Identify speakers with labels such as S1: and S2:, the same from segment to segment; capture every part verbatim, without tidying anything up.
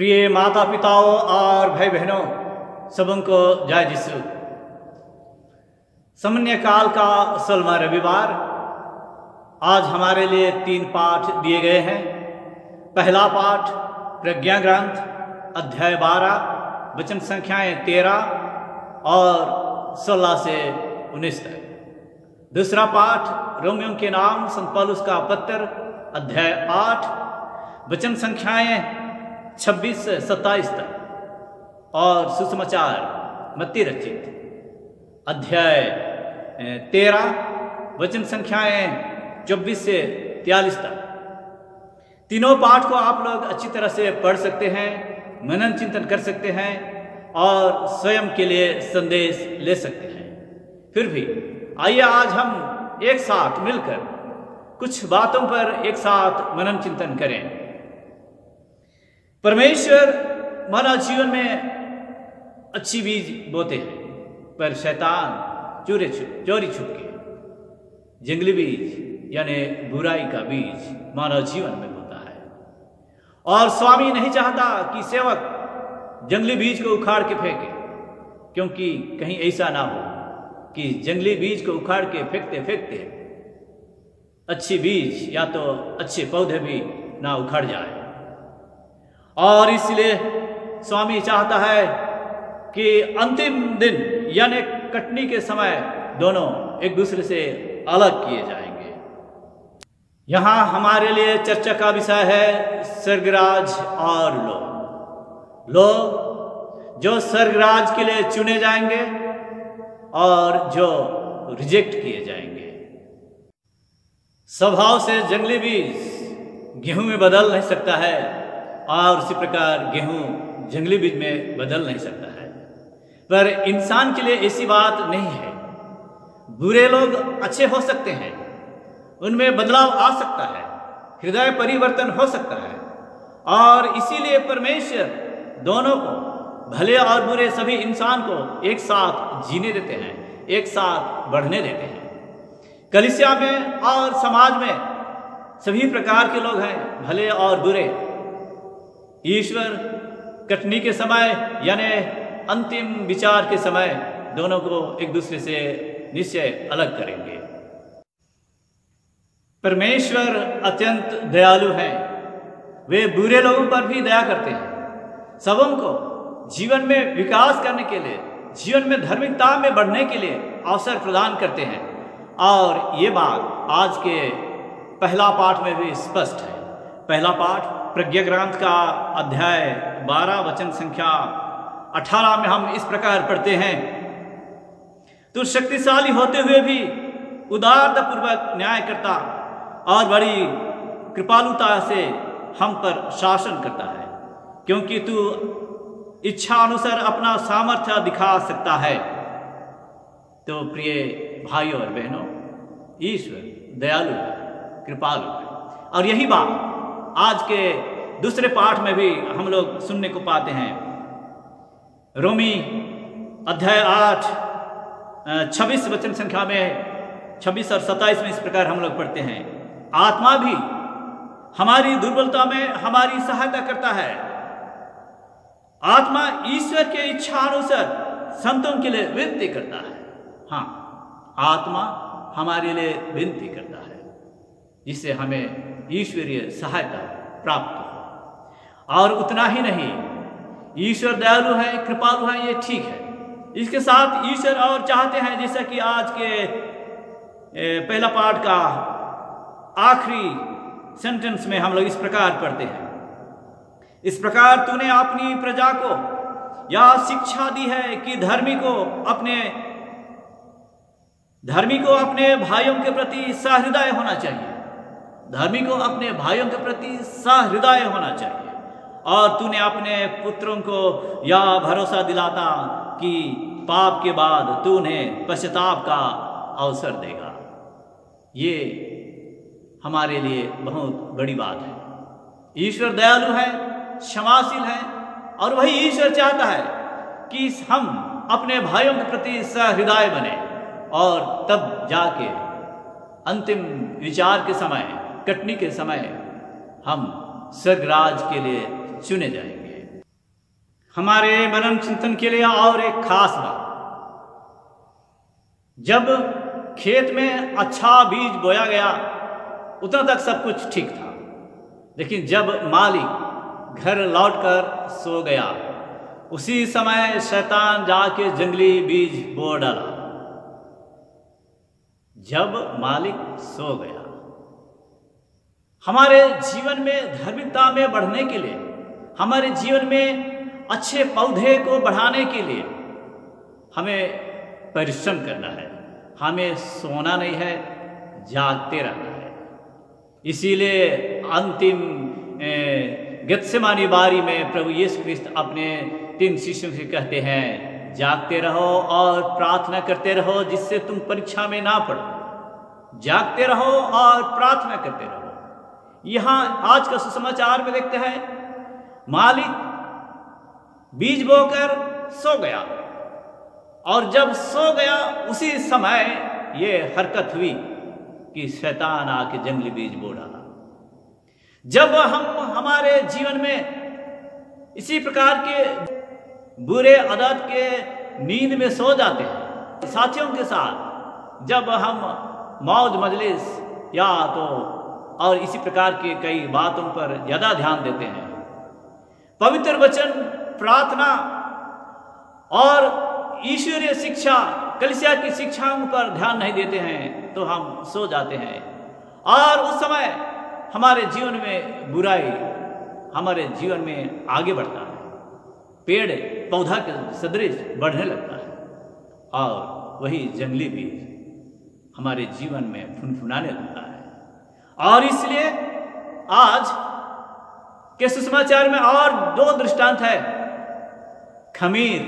S1: प्रिय माता पिताओं और भाई बहनों, सबको जय जिसु। सामान्य काल का सोलहवां रविवार। आज हमारे लिए तीन पाठ दिए गए हैं। पहला पाठ प्रज्ञा ग्रंथ अध्याय बारह वचन संख्याएं तेरह और सोलह से उन्नीस तक। दूसरा पाठ रोमियों के नाम संत पौलुस का पत्र अध्याय आठ वचन संख्याएं छब्बीस से सत्ताईस तक और सुसमाचार मत्ती रचित अध्याय तेरह वचन संख्याएं चौबीस से तैंतालीस तक। तीनों पाठ को आप लोग अच्छी तरह से पढ़ सकते हैं, मनन चिंतन कर सकते हैं और स्वयं के लिए संदेश ले सकते हैं। फिर भी आइए आज हम एक साथ मिलकर कुछ बातों पर एक साथ मनन चिंतन करें। परमेश्वर मानव जीवन में अच्छी बीज बोते हैं, पर शैतान चोरी छुप चोरी छुप के जंगली बीज यानी बुराई का बीज मानव जीवन में बोता है। और स्वामी नहीं चाहता कि सेवक जंगली बीज को उखाड़ के फेंके, क्योंकि कहीं ऐसा ना हो कि जंगली बीज को उखाड़ के फेंकते फेंकते अच्छी बीज या तो अच्छे पौधे भी ना उखड़ जाए। और इसलिए स्वामी चाहता है कि अंतिम दिन यानी कटनी के समय दोनों एक दूसरे से अलग किए जाएंगे। यहाँ हमारे लिए चर्चा का विषय है स्वर्गराज और लोग। लोग जो स्वर्गराज के लिए चुने जाएंगे और जो रिजेक्ट किए जाएंगे। स्वभाव से जंगली बीज गेहूं में बदल नहीं सकता है और उसी प्रकार गेहूं जंगली बीज में बदल नहीं सकता है। पर इंसान के लिए ऐसी बात नहीं है। बुरे लोग अच्छे हो सकते हैं, उनमें बदलाव आ सकता है, हृदय परिवर्तन हो सकता है। और इसीलिए परमेश्वर दोनों को, भले और बुरे सभी इंसान को एक साथ जीने देते हैं, एक साथ बढ़ने देते हैं। कलीसिया में और समाज में सभी प्रकार के लोग हैं, भले और बुरे। ईश्वर कटनी के समय यानी अंतिम विचार के समय दोनों को एक दूसरे से निश्चय अलग करेंगे। परमेश्वर अत्यंत दयालु हैं। वे बुरे लोगों पर भी दया करते हैं। सबों को जीवन में विकास करने के लिए, जीवन में धार्मिकता में बढ़ने के लिए अवसर प्रदान करते हैं। और ये बात आज के पहला पाठ में भी स्पष्ट है। पहला पाठ प्रज्ञा ग्रंथ का अध्याय बारह वचन संख्या अठारह में हम इस प्रकार पढ़ते हैं, तू शक्तिशाली होते हुए भी उदारता पूर्वक न्याय करता और बड़ी कृपालुता से हम पर शासन करता है, क्योंकि तू इच्छा अनुसार अपना सामर्थ्य दिखा सकता है। तो प्रिय भाइयों और बहनों, ईश्वर दयालु है, कृपालु है। और यही बात आज के दूसरे पाठ में भी हम लोग सुनने को पाते हैं। रोमी अध्याय आठ छब्बीस वचन संख्या में छब्बीस और सत्ताईस में इस प्रकार हम लोग पढ़ते हैं, आत्मा भी हमारी दुर्बलता में हमारी सहायता करता है। आत्मा ईश्वर के इच्छा अनुसार संतों के लिए विनती करता है। हाँ, आत्मा हमारे लिए विनती करता है, जिससे हमें ईश्वरीय सहायता प्राप्त हो। और उतना ही नहीं, ईश्वर दयालु है, कृपालु है, ये ठीक है। इसके साथ ईश्वर और चाहते हैं, जैसा कि आज के पहला पाठ का आखिरी सेंटेंस में हम लोग इस प्रकार पढ़ते हैं, इस प्रकार तूने अपनी प्रजा को यह शिक्षा दी है कि धर्मी को अपने धर्मी को अपने भाइयों के प्रति सहृदय होना चाहिए। धर्मी को अपने भाइयों के प्रति सहृदय होना चाहिए। और तूने अपने पुत्रों को यह भरोसा दिलाता कि पाप के बाद तू उन्हें पश्चाताप का अवसर देगा। ये हमारे लिए बहुत बड़ी बात है। ईश्वर दयालु है, क्षमाशील है, और वही ईश्वर चाहता है कि हम अपने भाइयों के प्रति सहृदय बने, और तब जाके अंतिम विचार के समय, कटनी के समय हम स्वर्गराज के लिए चुने जाएंगे। हमारे मनन चिंतन के लिए और एक खास बात, जब खेत में अच्छा बीज बोया गया उतना तक सब कुछ ठीक था, लेकिन जब मालिक घर लौटकर सो गया उसी समय शैतान जाके जंगली बीज बो डाला। जब मालिक सो गया, हमारे जीवन में धार्मिकता में बढ़ने के लिए, हमारे जीवन में अच्छे पौधे को बढ़ाने के लिए हमें परिश्रम करना है, हमें सोना नहीं है, जागते रहना है। इसीलिए अंतिम गेत्सेमानी बारी में प्रभु यीशु ख्रिस्त अपने तीन शिष्यों से कहते हैं, जागते रहो और प्रार्थना करते रहो जिससे तुम परीक्षा में ना पड़ो। जागते रहो और प्रार्थना करते रहो। यहाँ आज का सुसमाचार में देखते हैं, मालिक बीज बोकर सो गया और जब सो गया उसी समय ये हरकत हुई कि शैतान आके जंगली बीज बो डाला। जब हम हमारे जीवन में इसी प्रकार के बुरे आदत के नींद में सो जाते हैं, साथियों के साथ जब हम मौज मजलिस या तो और इसी प्रकार की कई बातों पर ज़्यादा ध्यान देते हैं, पवित्र वचन, प्रार्थना और ईश्वरीय शिक्षा, कलीसिया की शिक्षाओं पर ध्यान नहीं देते हैं तो हम सो जाते हैं और उस समय हमारे जीवन में बुराई हमारे जीवन में आगे बढ़ता है, पेड़ पौधा के सदृश बढ़ने लगता है और वही जंगली बीज हमारे जीवन में फुनफुनाने लगता है। और इसलिए आज के सुसमाचार में और दो दृष्टांत है, खमीर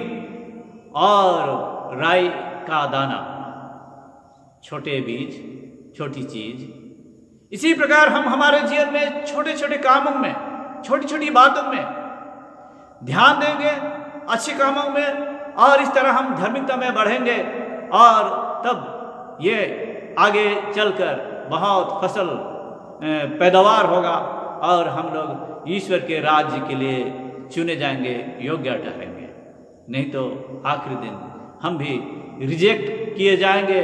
S1: और राई का दाना, छोटे बीज, छोटी चीज। इसी प्रकार हम हमारे जीवन में छोटे छोटे कामों में, छोटी छोटी बातों में ध्यान देंगे, अच्छे कामों में, और इस तरह हम धार्मिकता में बढ़ेंगे और तब ये आगे चलकर बहुत फसल पैदावार होगा और हम लोग ईश्वर के राज्य के लिए चुने जाएंगे, योग्य ठहरेंगे। नहीं तो आखिरी दिन हम भी रिजेक्ट किए जाएंगे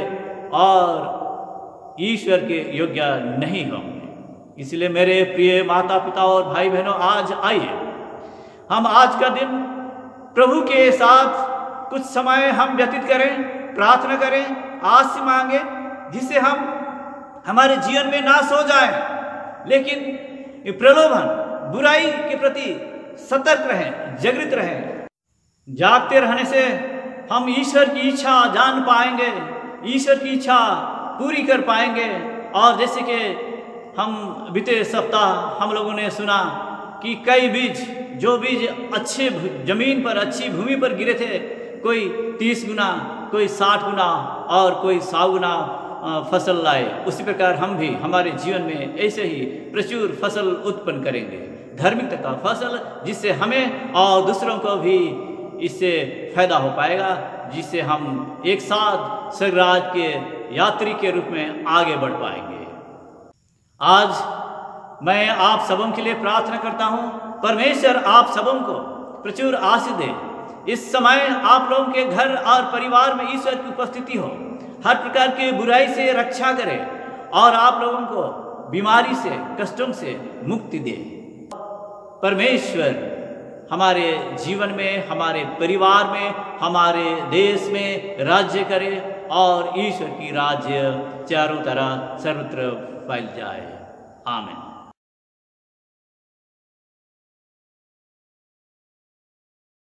S1: और ईश्वर के योग्य नहीं होंगे। इसलिए मेरे प्रिय माता पिता और भाई बहनों, आज आइए हम आज का दिन प्रभु के साथ कुछ समय हम व्यतीत करें, प्रार्थना करें, आशीष मांगे, जिससे हम हमारे जीवन में ना सो जाएं, लेकिन प्रलोभन बुराई के प्रति सतर्क रहें, जागृत रहें। जागते रहने से हम ईश्वर की इच्छा जान पाएंगे, ईश्वर की इच्छा पूरी कर पाएंगे। और जैसे कि हम बीते सप्ताह हम लोगों ने सुना कि कई बीज, जो बीज अच्छे जमीन पर, अच्छी भूमि पर गिरे थे, कोई तीस गुना, कोई साठ गुना और कोई सौ गुना फसल लाए। उसी प्रकार हम भी हमारे जीवन में ऐसे ही प्रचुर फसल उत्पन्न करेंगे, धार्मिकता का फसल, जिससे हमें और दूसरों को भी इससे फायदा हो पाएगा, जिससे हम एक साथ स्वर्गराज के यात्री के रूप में आगे बढ़ पाएंगे। आज मैं आप सबों के लिए प्रार्थना करता हूँ, परमेश्वर आप सबों को प्रचुर आशीष दे। इस समय आप लोगों के घर और परिवार में ईश्वर की उपस्थिति हो, हर प्रकार की बुराई से रक्षा करे और आप लोगों को बीमारी से, कष्टों से मुक्ति दे। परमेश्वर हमारे जीवन में, हमारे परिवार में, हमारे देश में राज्य करे और ईश्वर की राज्य चारों तरह सर्वत्र फैल जाए। आमीन।